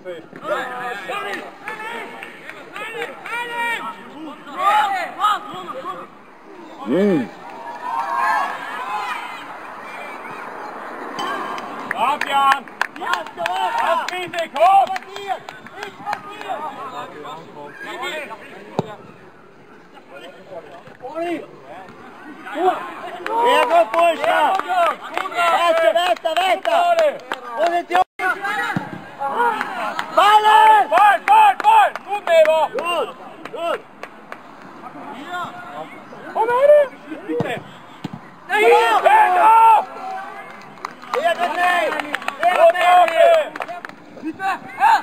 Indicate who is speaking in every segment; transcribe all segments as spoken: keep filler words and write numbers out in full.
Speaker 1: Mm.
Speaker 2: Kom, Bjørn! Kom, Finte, kom!
Speaker 3: Ego puša! Veta, veta, veta! Oni ti Balen!
Speaker 2: Bold, bold, bold! Ud med, hvor!
Speaker 3: Good, good!
Speaker 2: Kom med det! Finte! Finte!
Speaker 3: Det er det nej! Det er det nej!
Speaker 2: Finte! Her!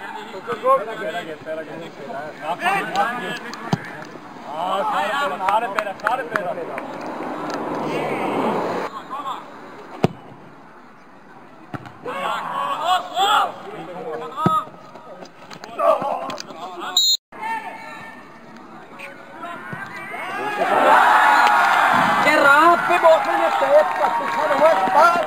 Speaker 2: Start it better, start it better.
Speaker 3: Rappi bort med nästa ett, du kan ha ett ball!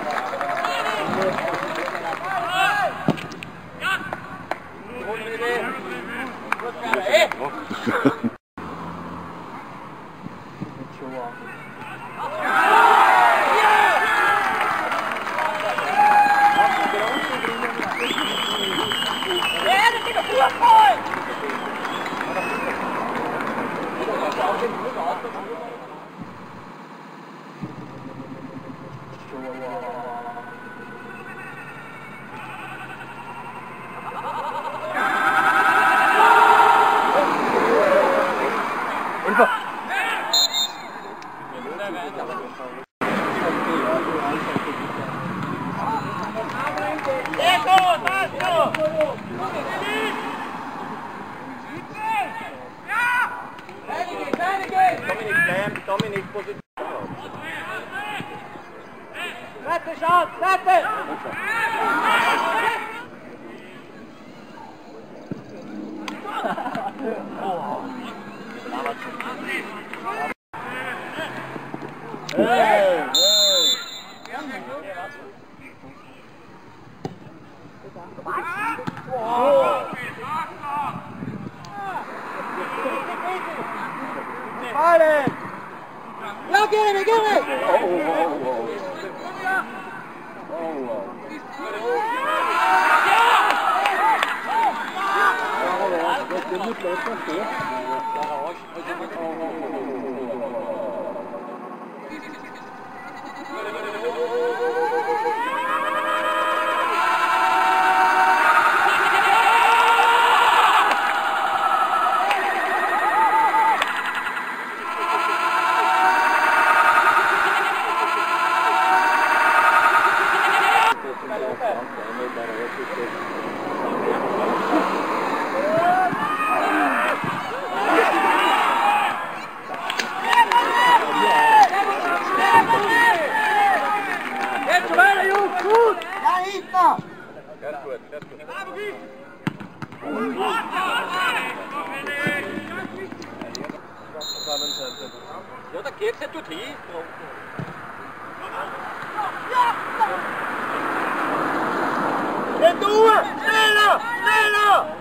Speaker 2: Dominik, position.
Speaker 3: Rette, Sean, rette!
Speaker 2: Hey,
Speaker 3: Balen! Ja, get it, get it!
Speaker 2: Oh, oh, oh. Jo, der gik det, du lige.
Speaker 3: Det er du! Stille! Stille!